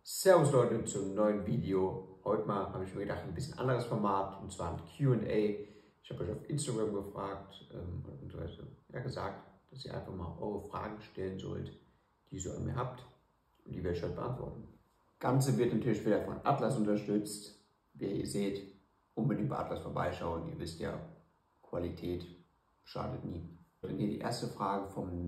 Servus Leute zum neuen Video. Heute mal habe ich mir gedacht, ein bisschen anderes Format, und zwar ein Q&A. Ich habe euch auf Instagram gefragt und gesagt, dass ihr einfach mal eure Fragen stellen sollt, die ihr so an mir habt, und die werde ich heute beantworten. Das Ganze wird natürlich wieder von Atlas unterstützt. Wie ihr seht, unbedingt bei Atlas vorbeischauen. Ihr wisst ja, Qualität schadet nie. Dann hier die erste Frage vom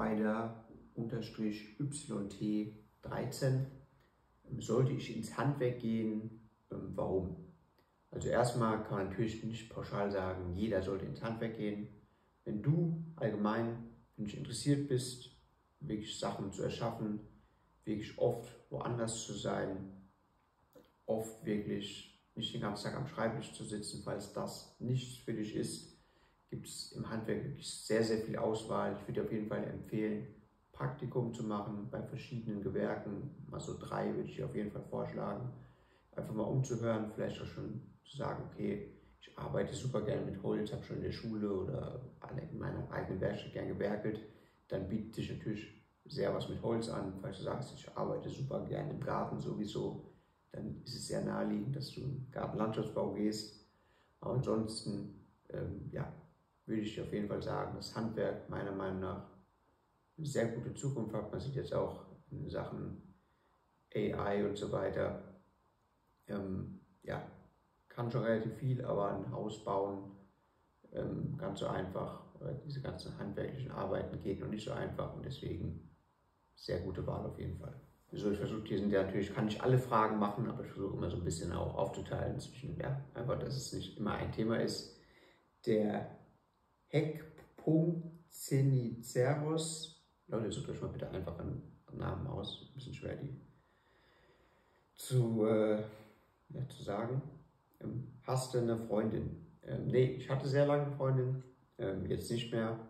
Nightrider-YT13. Sollte ich ins Handwerk gehen? Warum? Also erstmal kann man natürlich nicht pauschal sagen, jeder sollte ins Handwerk gehen. Wenn du allgemein interessiert bist, wirklich Sachen zu erschaffen, wirklich oft woanders zu sein, oft wirklich nicht den ganzen Tag am Schreibtisch zu sitzen, falls das nichts für dich ist, gibt es im Handwerk wirklich sehr, sehr viel Auswahl. Ich würde dir auf jeden Fall empfehlen, Praktikum zu machen bei verschiedenen Gewerken. Mal so 3 würde ich dir auf jeden Fall vorschlagen. Einfach mal umzuhören, vielleicht auch schon zu sagen, okay, ich arbeite super gerne mit Holz, habe schon in der Schule oder in meiner eigenen Werkstatt gern gewerkelt. Dann bietet sich natürlich sehr was mit Holz an. Falls du sagst, ich arbeite super gerne im Garten sowieso, dann ist es sehr naheliegend, dass du in Gartenlandschaftsbau gehst. Aber ansonsten, würde ich dir auf jeden Fall sagen, das Handwerk meiner Meinung nach eine sehr gute Zukunft hat. Man sieht jetzt auch in Sachen AI und so weiter, kann schon relativ viel, aber ein Haus bauen, ganz so einfach, diese ganzen handwerklichen Arbeiten geht noch nicht so einfach, und deswegen sehr gute Wahl auf jeden Fall. Also ich versuche, hier sind ja natürlich, kann ich alle Fragen machen, aber ich versuche immer so ein bisschen auch aufzuteilen zwischen, einfach, dass es nicht immer ein Thema ist. Der Heck.Ceniceros, Leute, sucht euch mal bitte einfach einen Namen aus, ein bisschen schwer die zu sagen. Hast du eine Freundin? Nee, ich hatte sehr lange eine Freundin, jetzt nicht mehr.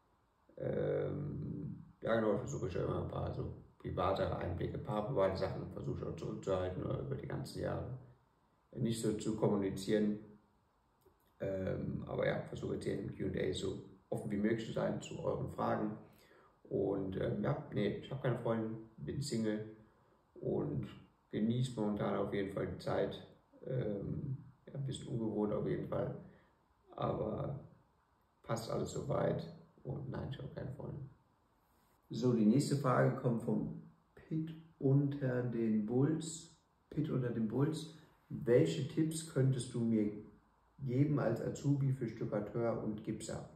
Ja genau, versuche ich ja immer ein paar so privatere Einblicke, ein paar private Sachen versuche ich auch zurückzuhalten oder über die ganzen Jahre nicht so zu kommunizieren. Aber ja, versuche jetzt hier im Q&A so offen wie möglich zu sein zu euren Fragen. Und nee, ich habe keine Freundin, bin Single und genieße momentan auf jeden Fall die Zeit. Ein bisschen ungewohnt auf jeden Fall, aber passt alles soweit. Und nein, ich habe keine Freundin. So, die nächste Frage kommt vom Pit unter den Bulls. Welche Tipps könntest du mir geben als Azubi für Stuckateur und Gipser?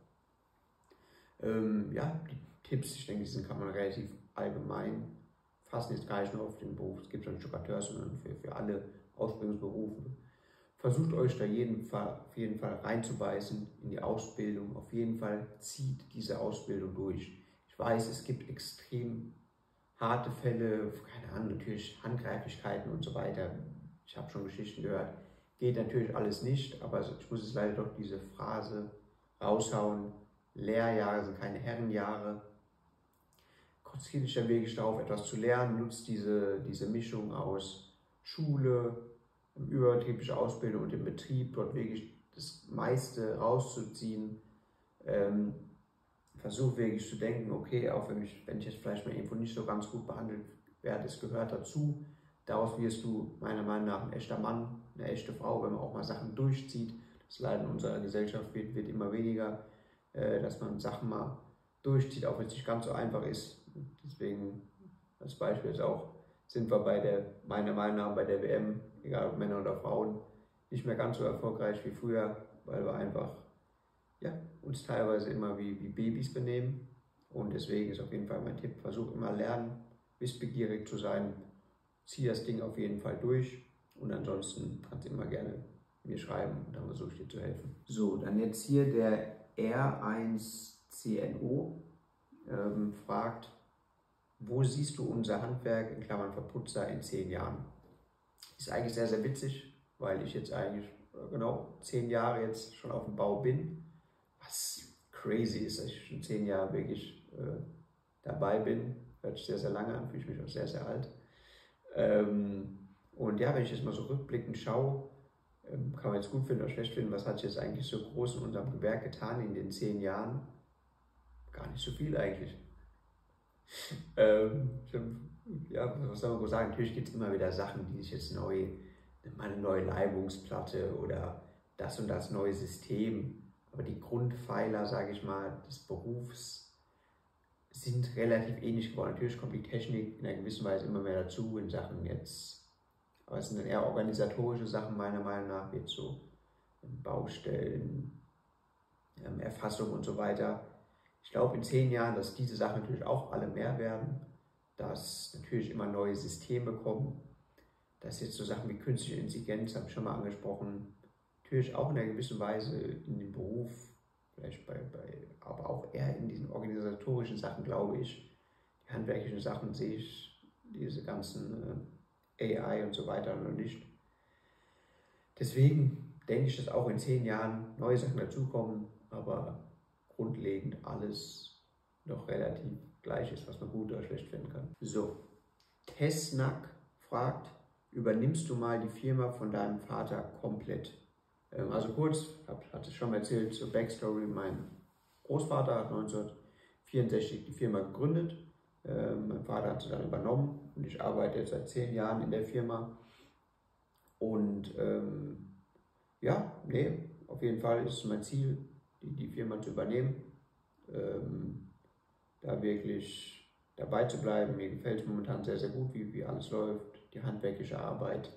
Die Tipps, ich denke, die kann man relativ allgemein fassen, jetzt gar nicht nur auf den Beruf des Gipser und Stuckateurs, sondern für alle Ausbildungsberufe. Versucht euch da auf jeden Fall reinzubeißen in die Ausbildung. Auf jeden Fall zieht diese Ausbildung durch. Ich weiß, es gibt extrem harte Fälle, keine Ahnung, natürlich Handgreiflichkeiten und so weiter. Ich habe schon Geschichten gehört. Geht natürlich alles nicht, aber ich muss jetzt leider doch diese Phrase raushauen. Lehrjahre sind keine Herrenjahre. Konzentriert dich dann wirklich darauf, etwas zu lernen. Nutzt diese Mischung aus Schule, überbetriebliche Ausbildung und im Betrieb, dort wirklich das meiste rauszuziehen. Versuch wirklich zu denken, okay, auch wenn ich jetzt vielleicht mal irgendwo nicht so ganz gut behandelt werde, es gehört dazu. Daraus wirst du meiner Meinung nach ein echter Mann, eine echte Frau, wenn man auch mal Sachen durchzieht. Das Leiden unserer Gesellschaft wird immer weniger, dass man Sachen mal durchzieht, auch wenn es nicht ganz so einfach ist. Deswegen als Beispiel ist auch, sind wir meiner Meinung nach bei der WM, egal ob Männer oder Frauen, nicht mehr ganz so erfolgreich wie früher, weil wir einfach uns teilweise immer wie Babys benehmen. Und deswegen ist auf jeden Fall mein Tipp, versuch immer lernen, wissbegierig zu sein, zieh das Ding auf jeden Fall durch, und ansonsten kannst du immer gerne mir schreiben und dann versuche ich dir zu helfen. So, dann jetzt hier der R1CNO fragt, wo siehst du unser Handwerk, in Klammern Verputzer, in 10 Jahren? Ist eigentlich sehr, sehr witzig, weil ich jetzt eigentlich genau 10 Jahre jetzt schon auf dem Bau bin. Was crazy ist, dass ich schon 10 Jahre wirklich dabei bin. Hört sich sehr, sehr lange an, fühle ich mich auch sehr, sehr alt. Und ja, wenn ich jetzt mal so rückblickend schaue, kann man jetzt gut finden oder schlecht finden, was hat sich jetzt eigentlich so groß in unserem Gewerk getan in den 10 Jahren? Gar nicht so viel eigentlich. Ich habe ja, was soll man wohl sagen? Natürlich gibt es immer wieder Sachen, die sich jetzt neu, mal eine neue Leibungsplatte oder das und das neue System. Aber die Grundpfeiler, sage ich mal, des Berufs sind relativ ähnlich geworden. Natürlich kommt die Technik in einer gewissen Weise immer mehr dazu in Sachen jetzt, aber es sind dann eher organisatorische Sachen meiner Meinung nach, jetzt so Baustellen, Erfassung und so weiter. Ich glaube in 10 Jahren, dass diese Sachen natürlich auch alle mehr werden, dass natürlich immer neue Systeme kommen, dass jetzt so Sachen wie künstliche Intelligenz, habe ich schon mal angesprochen, natürlich auch in einer gewissen Weise in den Beruf, vielleicht aber auch eher in diesen organisatorischen Sachen, glaube ich. Die handwerklichen Sachen sehe ich, diese ganzen AI und so weiter noch nicht. Deswegen denke ich, dass auch in 10 Jahren neue Sachen dazukommen, aber grundlegend alles noch relativ gleich ist, was man gut oder schlecht finden kann. So, Tesnack fragt, übernimmst du mal die Firma von deinem Vater komplett? Also kurz, hatte ich schon mal erzählt, zur Backstory, mein Großvater hat 1964 die Firma gegründet, mein Vater hat sie dann übernommen und ich arbeite jetzt seit 10 Jahren in der Firma und ja, nee, auf jeden Fall ist es mein Ziel, die Firma zu übernehmen, da wirklich dabei zu bleiben. Mir gefällt es momentan sehr, sehr gut, wie alles läuft, die handwerkliche Arbeit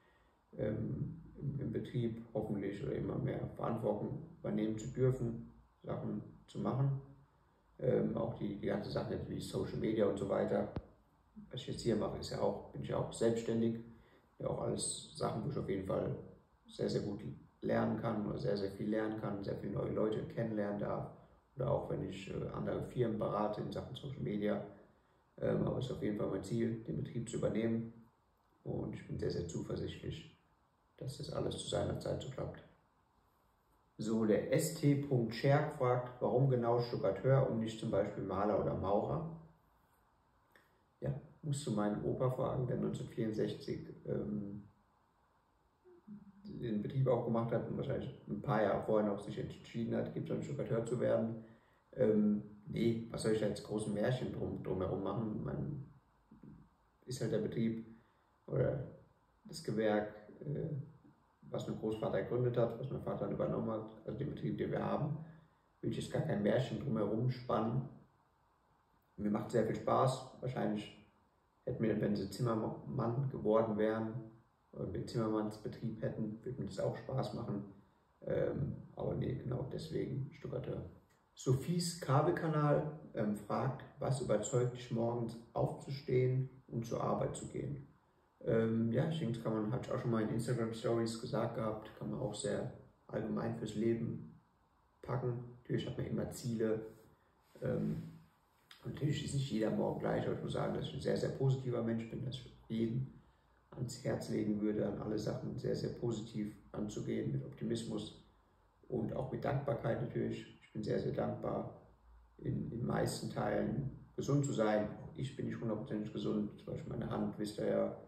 im Betrieb hoffentlich oder immer mehr Verantwortung übernehmen zu dürfen, Sachen zu machen. Auch die ganze Sache wie Social Media und so weiter. Was ich jetzt hier mache, ist ja auch, bin ich ja auch selbstständig. Ja, auch alles Sachen, wo ich auf jeden Fall sehr, sehr gut lernen kann oder sehr, sehr viel lernen kann, sehr viele neue Leute kennenlernen darf. Oder auch wenn ich andere Firmen berate in Sachen Social Media. Aber es ist auf jeden Fall mein Ziel, den Betrieb zu übernehmen. Und ich bin sehr, sehr zuversichtlich, dass das alles zu seiner Zeit so klappt. So, der St.Scherk fragt, warum genau Stuckateur und nicht zum Beispiel Maler oder Maurer? Ja, musst du meinen Opa fragen, der 1964 den Betrieb auch gemacht hat und wahrscheinlich ein paar Jahre vorher noch sich entschieden hat, Stuckateur zu werden. Nee, was soll ich da jetzt großen Märchen drumherum machen? Man ist halt der Betrieb oder das Gewerk, was mein Großvater gegründet hat, was mein Vater dann übernommen hat, also den Betrieb, den wir haben, will ich jetzt gar kein Märchen drumherum spannen. Mir macht sehr viel Spaß. Wahrscheinlich hätten wir, wenn sie Zimmermann geworden wären oder einen Zimmermannsbetrieb hätten, würde mir das auch Spaß machen. Aber nee, genau deswegen Stuckateur. Sophies Kabelkanal fragt, was überzeugt dich morgens aufzustehen und zur Arbeit zu gehen? Ja, ich denke, das habe ich auch schon mal in Instagram Stories gesagt gehabt, kann man auch sehr allgemein fürs Leben packen. Natürlich hat man immer Ziele. Natürlich ist nicht jeder Morgen gleich, aber ich muss sagen, dass ich ein sehr, sehr positiver Mensch bin, dass ich jeden ans Herz legen würde, an alle Sachen sehr, sehr positiv anzugehen, mit Optimismus und auch mit Dankbarkeit natürlich. Ich bin sehr, sehr dankbar, in den meisten Teilen gesund zu sein. Auch ich bin nicht 100% gesund, zum Beispiel meine Hand, wisst ihr ja,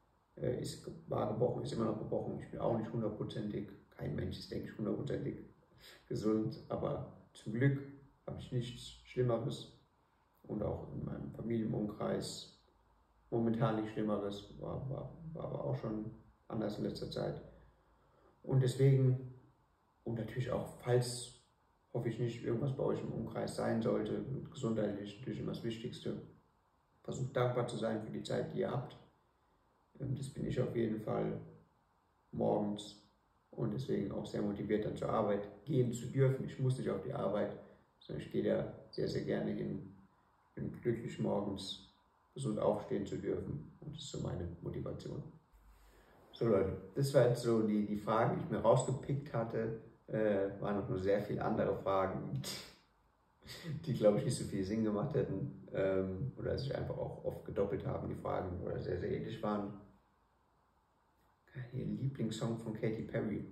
war gebrochen, ist immer noch gebrochen. Ich bin auch nicht 100%ig, kein Mensch ist, denke ich, 100%ig gesund, aber zum Glück habe ich nichts Schlimmeres und auch in meinem Familienumkreis momentan nichts Schlimmeres, war aber auch schon anders in letzter Zeit. Und deswegen, und natürlich auch, falls, hoffe ich nicht, irgendwas bei euch im Umkreis sein sollte, gesundheitlich natürlich immer das Wichtigste. Versucht dankbar zu sein für die Zeit, die ihr habt. Das bin ich auf jeden Fall morgens und deswegen auch sehr motiviert, dann zur Arbeit gehen zu dürfen. Ich muss nicht auf die Arbeit, sondern ich gehe da sehr, sehr gerne hin. Bin glücklich, morgens gesund aufstehen zu dürfen und das ist so meine Motivation. So Leute, das war jetzt so die Fragen, die ich mir rausgepickt hatte. Waren noch nur sehr viele andere Fragen, die glaube ich nicht so viel Sinn gemacht hätten oder sich einfach auch oft gedoppelt haben, die Fragen, oder sehr, sehr ähnlich waren. Ihr Lieblingssong von Katy Perry.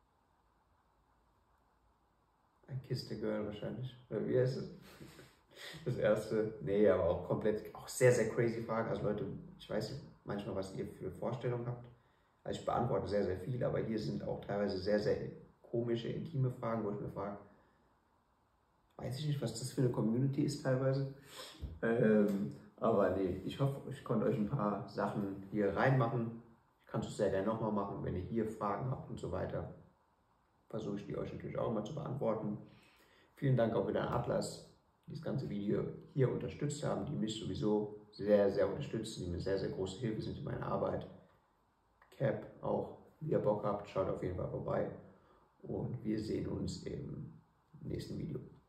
I Kissed a Girl wahrscheinlich. Oder wie heißt es? Das erste. Nee, aber auch komplett, auch sehr, sehr crazy Fragen. Also Leute, ich weiß nicht manchmal, was ihr für Vorstellungen habt. Also ich beantworte sehr, sehr viel, aber hier sind auch teilweise sehr, sehr komische, intime Fragen, wo ich mir frage, weiß ich nicht, was das für eine Community ist teilweise. Aber nee, ich hoffe, ich konnte euch ein paar Sachen hier reinmachen. Ich kann es sehr gerne nochmal machen, wenn ihr hier Fragen habt und so weiter. Versuche ich die euch natürlich auch immer zu beantworten. Vielen Dank auch wieder an Atlas, die das ganze Video hier unterstützt haben, die mich sowieso sehr, sehr unterstützen, die mir sehr, sehr große Hilfe sind in meiner Arbeit. Cap auch, wenn ihr Bock habt, schaut auf jeden Fall vorbei und wir sehen uns im nächsten Video.